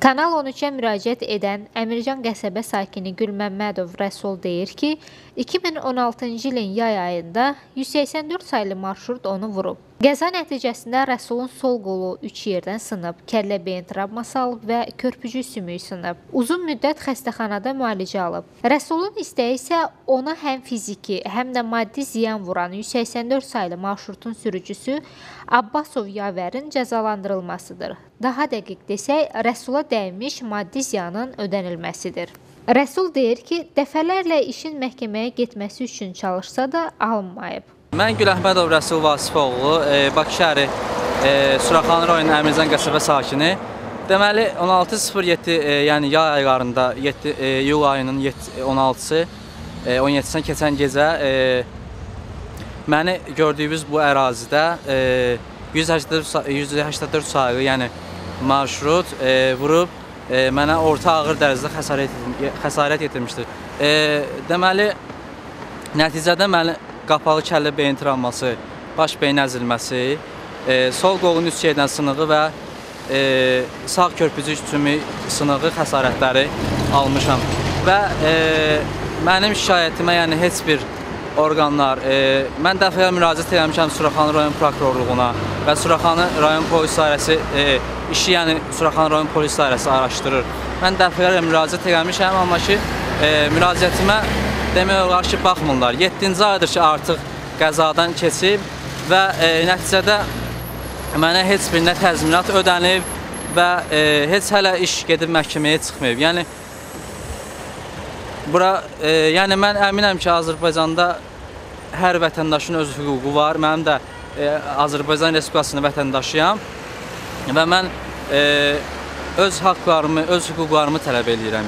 Kanal 13-ə müraciət edən Əmircan qəsəbə sakini Gülməmmədov Rəsul deyir ki, 2016-cı ilin yay ayında 184 saylı marşrut onu vurub. Qəza nəticəsində Rəsulun sol qolu 3 yerdən sınıb, kəllə beyin travması alıb və körpücü sümüyü sınıb. Uzun müddət xəstəxanada müalicə alıb. Rəsulun istəyi isə ona həm fiziki, həm də maddi ziyan vuran 184 saylı marşrutun sürücüsü Abbasov Yavərin cəzalandırılmasıdır. Daha dəqiq desək, Rəsula dəymiş maddi ziyanın ödənilməsidir. Rəsul deyir ki, dəfələrlə işin məhkəməyə getməsi üçün çalışsa da alınmayıb. Mən Güləhmədov Rəsul Vasifoğlu, Bakı şəhəri Suraxanı rayonu Əmircan qəsəbə sakini. Deməli, 16.07, yəni yay aylarında, iyul ayının 16-sı, 17-sinə keçən gecə məni gördüyünüz bu ərazidə 184 sayılı, yəni marşrut vurub mənə orta ağır dərəcədə xəsarət yetirmişdir. Deməli, nəticədə məni qapalı kəllə beyin travması, baş beyin əzilməsi, sol qolun üst yerdən sınığı və sağ körpücük sümüyü sınığı xəsarətləri almışam. Və mənim şikayətimə, yəni heç bir orqanlar, mən dəfəyə müraciət etmişəm Suraxanı rayon prokurorluğuna və Suraxanı rayon polis dairəsi işi, yəni Suraxanı rayon polis dairəsi araşdırır. Mən dəfəyə müraciət etmişəm, amma ki, müraciətimə demək olar ki, baxmırlar. 7-ci aydır ki, artıq qəzadan keçib və nəticədə mənə heç bir nə təzminat ödənib və heç hələ iş gedib məhkəməyə çıxmayıb. Yəni mən əminəm ki, Azərbaycanda hər vətəndaşın öz hüququ var. Mənim də Azərbaycan Respublikasının vətəndaşıyam və mən öz haqlarımı, öz hüquqlarımı tələb edirəm.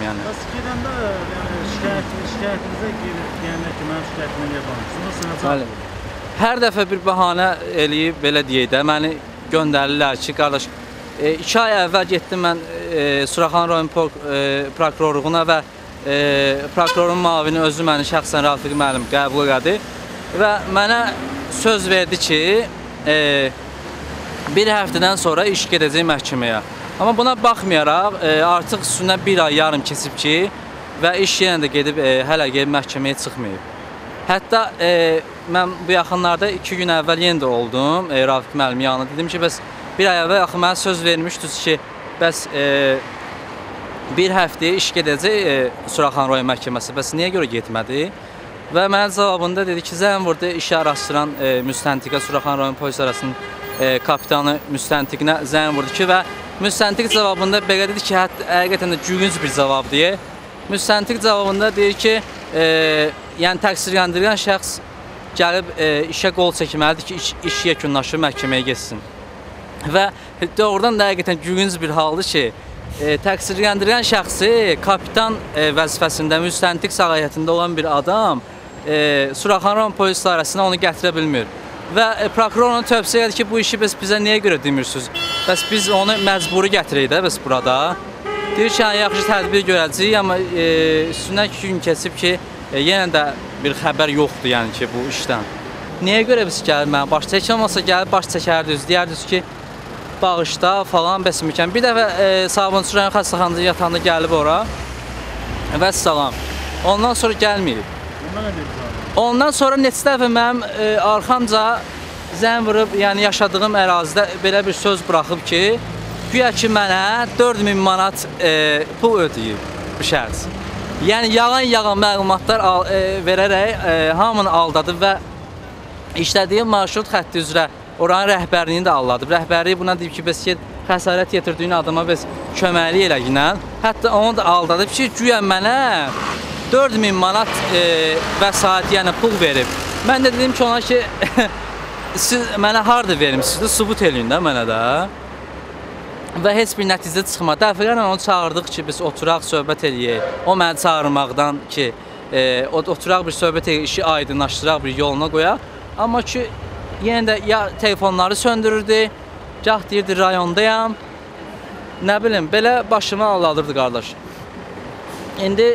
Şikayətinizə deyənlər ki, mənim şikayətimi niyə bağlısınız? Hər dəfə bir bəhanə eləyib, belə deyək də, məni göndərirlər ki, qardaş, 2 ay əvvəl getdim mən Suraxanı rayon prokurorluğuna və prokurorun müavini özü məni şəxsən Rafiq müəllim qəbul elədi və mənə söz verdi ki, bir həftədən sonra iş gedəcək məhkəməyə. Amma buna baxmayaraq, artıq üstündən 1 ay yarım keçib ki, və iş yenə də gedib, hələ gedib məhkəməyə çıxmayıb. Hətta mən bu yaxınlarda 2 gün əvvəl yenə də oldum Rafiq müəllim yanına. Dedim ki, bəs 1 ay əvvəl axı mənə söz vermişdiniz ki, bəs bir həftəyə iş gedəcək Suraxanı rayon məhkəməsi, bəs niyə görə getmədi? Və mənə cavabında dedi ki, zəng vurdu işi araşdıran müstəntiqə, Suraxanı rayon polis arasının kapitanı müstəntiqinə zəng vurdu ki, və müstəntiq cavabında belə dedi ki, həqiqətən də gülünc bir cavab deyə. Müstəntiq cavabında deyir ki, yəni təqsirləndirilən şəxs gəlib işə qol çəkməlidir ki, iş yekunlaşıb məhkəməyə geçsin. Və doğrudan da həqiqətən gülünc bir haldır ki, təqsirləndirilən şəxsi kapitan vəzifəsində, müstəntiq səlahiyyətində olan bir adam Suraxanı rayon polis dairəsinə onu gətirə bilmir. Və prokuror onu tövsiyə edir ki, bu işi bizə niyə görə demirsiniz? Bəs biz onu məcburi gətirək də biz burada. Deyir ki, yaxşı tədbir görəcəyik, amma üstündən 2 gün keçib ki, yenə də bir xəbər yoxdur, yəni ki, bu işdən. Niyə görə biz gəlib mənə baş çəkən olmasa gəlib baş çəkərdiniz, deyərdiniz ki, bağışda falan bəsimikən. Bir dəfə Sabunçu rayon xəstəxanada yatanda gəlib ora və salam. Ondan sonra gəlməyib. Ondan sonra neçə dəfə mənim arxamca zəng vurub, yəni yaşadığım ərazidə belə bir söz buraxıb ki, güya ki, mənə 4000 manat pul ödəyib bu şəxs. Yəni, yalan məlumatlar verərək hamını aldadıb və işlədiyim marşrut xətti üzrə oranın rəhbərliyini də aldadıb. Rəhbərliyi buna deyib ki, bəs xəsarət yetirdiyin adama bəs köməklik eləyinə. Hətta onu da aldadıb ki, güya mənə 4000 manat vəsait, yəni pul verib. Mən də dedim ki, ona ki, siz mənə harada vermişsiniz, sübut eləyin də mənə də. Və heç bir nəticə çıxmadı. Dəfələrlə onu çağırdıq ki, biz oturaq, söhbət eləyək. O məni çağırmaqdan ki, oturaq bir söhbət eləyək, işi aydınlaşdıraq, bir yoluna qoyaq. Amma ki, yenə də ya telefonları söndürürdü, gah deyirdi rayondayam. Nə bilim, belə başıma ağladırdı qardaş. İndi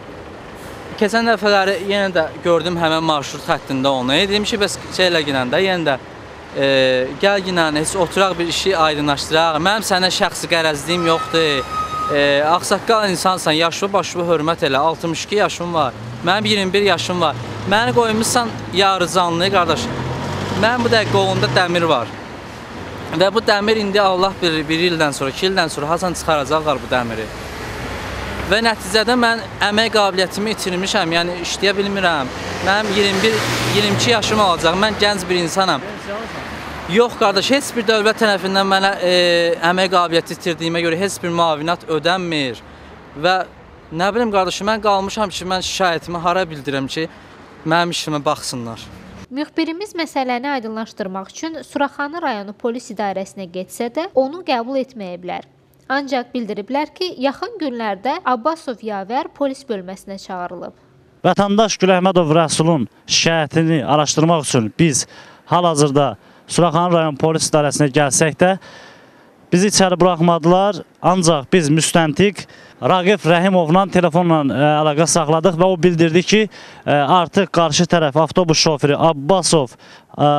keçən dəfələri yenə də gördüm həmən marşrut xəttində onu. Dedim ki, bəs şeylə ginəndə yenə də gəl ginən, heç oturaq bir işi aydınlaşdıraq. Mənim sənə şəxsi qərəzliyim yoxdur. Ağsaqqal insansan, yaşlı başlı hörmət elə. 62 yaşım var. Mənim 21 yaşım var. Məni qoymuşsan yarı canlı qardaş. Mənim bu dəqiqə qolumda dəmir var. Və bu dəmir indi Allah bilir, 1 ildən sonra, 2 ildən sonra hasan çıxaracaqlar bu dəmiri. Və nəticədə mən əmək qabiliyyətimi itirmişəm, yəni işləyə bilmirəm. Mənim 22 yaşım olacaq, mən gənc bir insanam. Yox qardaş, heç bir dövlət tərəfindən mənə əmək qabiliyyəti itirdiyimə görə heç bir müavinət ödənmir. Və nə bilim qardaş, mən qalmışam ki, mən şikayətimi hara bildirəm ki, mənim işimə baxsınlar. Müxbirimiz məsələni aydınlaşdırmaq üçün Suraxanı rayonu polis idarəsinə getsə də onu qəbul etməyiblər. Ancaq bildiriblər ki, yaxın günlərdə Abbasov Yavər polis bölməsinə çağırılıb. Vətəndaş Güləhmədov Rəsulun şikayətini araşdırmaq üçün biz hal-hazırda Suraxanı rayon polis idarəsinə gəlsək də bizi içəri buraxmadılar, ancaq biz müstəntiq Raqif Rəhimovla telefonla əlaqə saxladıq və o bildirdi ki, artıq qarşı tərəf avtobus şoförü Abbasov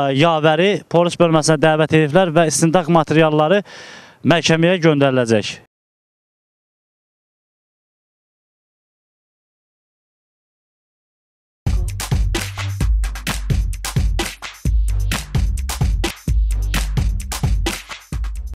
Yavəri polis bölməsinə dəvət ediblər və istintaq materialları məhkəməyə göndəriləcək.